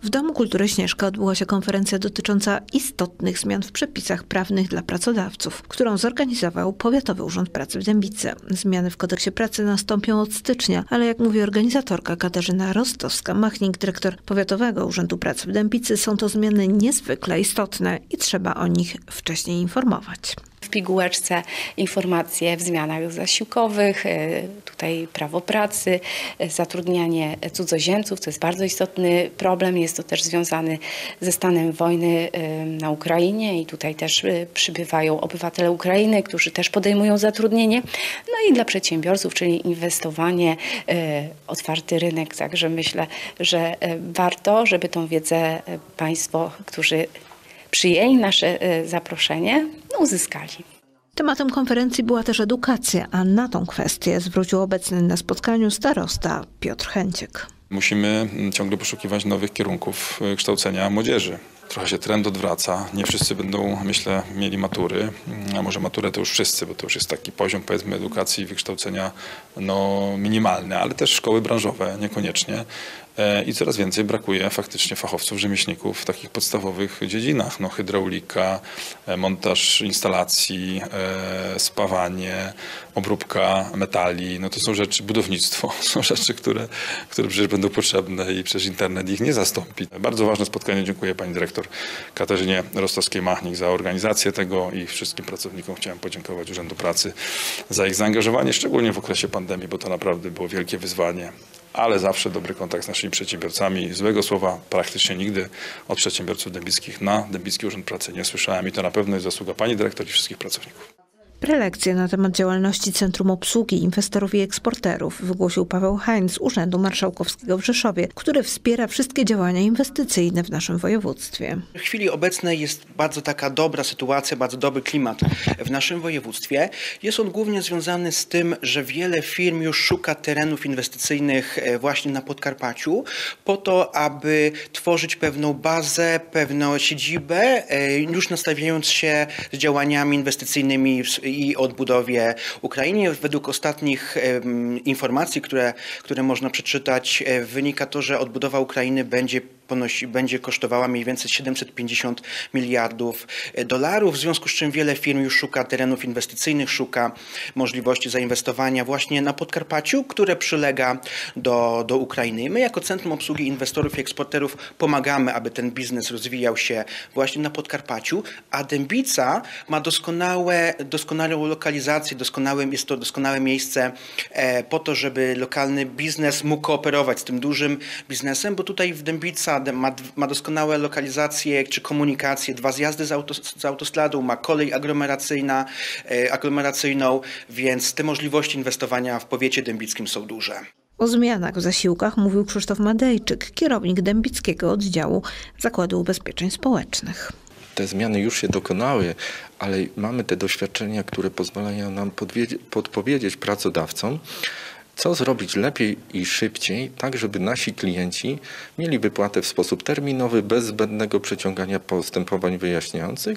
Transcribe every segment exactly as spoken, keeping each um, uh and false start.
W Domu Kultury Śnieżka odbyła się konferencja dotycząca istotnych zmian w przepisach prawnych dla pracodawców, którą zorganizował Powiatowy Urząd Pracy w Dębicy. Zmiany w kodeksie pracy nastąpią od stycznia, ale jak mówi organizatorka Katarzyna Rostowska-Machnik, dyrektor Powiatowego Urzędu Pracy w Dębicy, są to zmiany niezwykle istotne i trzeba o nich wcześniej informować. W pigułeczce informacje w zmianach zasiłkowych, tutaj prawo pracy, zatrudnianie cudzoziemców, to jest bardzo istotny problem. Jest to też związany ze stanem wojny na Ukrainie i tutaj też przybywają obywatele Ukrainy, którzy też podejmują zatrudnienie. No i dla przedsiębiorców, czyli inwestowanie, otwarty rynek. Także myślę, że warto, żeby tą wiedzę państwo, którzy przyjęli nasze zaproszenie, no, uzyskali. Tematem konferencji była też edukacja, a na tą kwestię zwrócił obecny na spotkaniu starosta Piotr Chęciek. Musimy ciągle poszukiwać nowych kierunków kształcenia młodzieży. Trochę się trend odwraca. Nie wszyscy będą, myślę, mieli matury. A może maturę to już wszyscy, bo to już jest taki poziom, powiedzmy, edukacji i wykształcenia no, minimalny, ale też szkoły branżowe niekoniecznie. I coraz więcej brakuje faktycznie fachowców, rzemieślników w takich podstawowych dziedzinach. No, hydraulika, montaż instalacji, spawanie, obróbka metali. No to są rzeczy, budownictwo, są rzeczy, które, które przecież będą potrzebne i przez internet ich nie zastąpi. Bardzo ważne spotkanie. Dziękuję pani dyrektor Katarzynie Rostowskiej-Machnik za organizację tego i wszystkim pracownikom chciałem podziękować Urzędu Pracy za ich zaangażowanie, szczególnie w okresie pandemii, bo to naprawdę było wielkie wyzwanie. Ale zawsze dobry kontakt z naszymi przedsiębiorcami. Złego słowa praktycznie nigdy od przedsiębiorców dębickich na Dębicki Urząd Pracy nie słyszałem i to na pewno jest zasługa pani dyrektor i wszystkich pracowników. Prelekcję na temat działalności Centrum Obsługi Inwestorów i Eksporterów wygłosił Paweł Hain z Urzędu Marszałkowskiego w Rzeszowie, który wspiera wszystkie działania inwestycyjne w naszym województwie. W chwili obecnej jest bardzo taka dobra sytuacja, bardzo dobry klimat w naszym województwie. Jest on głównie związany z tym, że wiele firm już szuka terenów inwestycyjnych właśnie na Podkarpaciu po to, aby tworzyć pewną bazę, pewną siedzibę, już nastawiając się z działaniami inwestycyjnymi i odbudowie Ukrainy. Według ostatnich informacji, które, które można przeczytać, wynika to, że odbudowa Ukrainy będzie ponosi, będzie kosztowała mniej więcej siedemset pięćdziesiąt miliardów dolarów, w związku z czym wiele firm już szuka terenów inwestycyjnych, szuka możliwości zainwestowania właśnie na Podkarpaciu, które przylega do, do Ukrainy. My jako Centrum Obsługi Inwestorów i Eksporterów pomagamy, aby ten biznes rozwijał się właśnie na Podkarpaciu, a Dębica ma doskonałe, doskonałą lokalizację, doskonałe, jest to doskonałe miejsce po to, żeby lokalny biznes mógł kooperować z tym dużym biznesem, bo tutaj w Dębica Ma, ma doskonałe lokalizacje czy komunikacje, dwa zjazdy z, auto, z autostradą, ma kolej aglomeracyjna, e, aglomeracyjną, więc te możliwości inwestowania w powiecie dębickim są duże. O zmianach w zasiłkach mówił Krzysztof Madejczyk, kierownik Dębickiego Oddziału Zakładu Ubezpieczeń Społecznych. Te zmiany już się dokonały, ale mamy te doświadczenia, które pozwalają nam podpowiedzieć pracodawcom, co zrobić lepiej i szybciej, tak żeby nasi klienci mieli wypłatę w sposób terminowy, bez zbędnego przeciągania postępowań wyjaśniających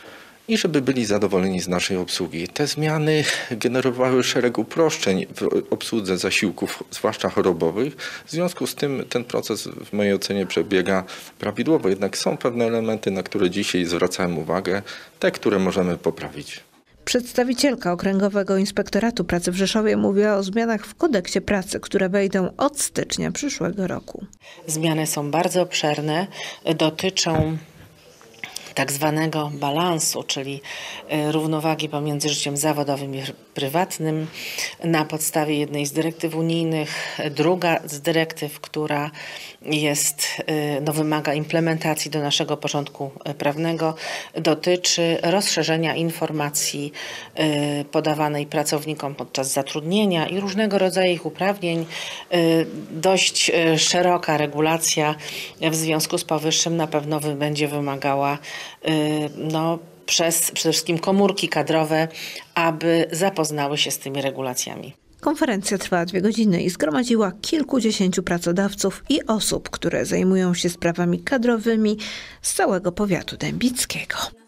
i żeby byli zadowoleni z naszej obsługi. Te zmiany generowały szereg uproszczeń w obsłudze zasiłków, zwłaszcza chorobowych. W związku z tym ten proces w mojej ocenie przebiega prawidłowo, jednak są pewne elementy, na które dzisiaj zwracałem uwagę, te, które możemy poprawić. Przedstawicielka Okręgowego Inspektoratu Pracy w Rzeszowie mówiła o zmianach w kodeksie pracy, które wejdą od stycznia przyszłego roku. Zmiany są bardzo obszerne, dotyczą tak zwanego balansu, czyli równowagi pomiędzy życiem zawodowym i prywatnym na podstawie jednej z dyrektyw unijnych. Druga z dyrektyw, która jest, no, wymaga implementacji do naszego porządku prawnego, dotyczy rozszerzenia informacji podawanej pracownikom podczas zatrudnienia i różnego rodzaju ich uprawnień. Dość szeroka regulacja w związku z powyższym na pewno będzie wymagała no, przez przede wszystkim komórki kadrowe, aby zapoznały się z tymi regulacjami. Konferencja trwała dwie godziny i zgromadziła kilkudziesięciu pracodawców i osób, które zajmują się sprawami kadrowymi z całego powiatu dębickiego.